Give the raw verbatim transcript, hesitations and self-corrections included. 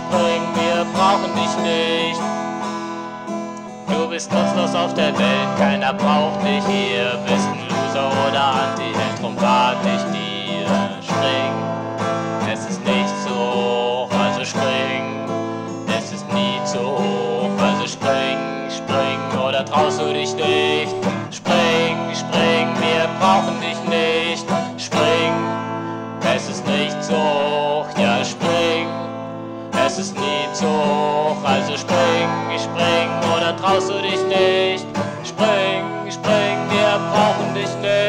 spring, wir brauchen dich nicht. Du bist nutzlos auf der Welt, keiner braucht dich hier. Bist ein Loser oder Anti-Held, drum rat ich dir. Spring, es ist nicht zu hoch, also spring. Es ist nie zu hoch, also spring, spring, oder traust du dich nicht? Spring, spring, wir brauchen dich nicht. Spring, es ist nicht zu hoch, ja spring. Es ist nie zu hoch, also spring, spring, oder traust du dich nicht? Spring, spring, wir brauchen dich nicht.